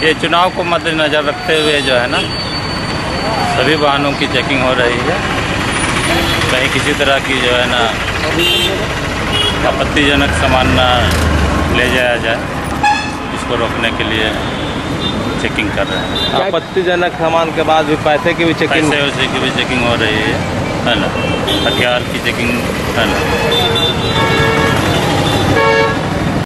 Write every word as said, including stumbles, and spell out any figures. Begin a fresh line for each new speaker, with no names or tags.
ये चुनाव को मद्देनज़र रखते हुए जो है ना सभी वाहनों की चेकिंग हो रही है। कहीं किसी तरह की जो है ना आपत्तिजनक सामान ना ले जाया जाए, इसको रोकने के लिए चेकिंग कर रहे हैं।
आपत्तिजनक सामान के बाद भी पैसे की भी चेकिंग
पैसे वैसे की भी चेकिंग हो रही है है ना, हथियार की चेकिंग है ना।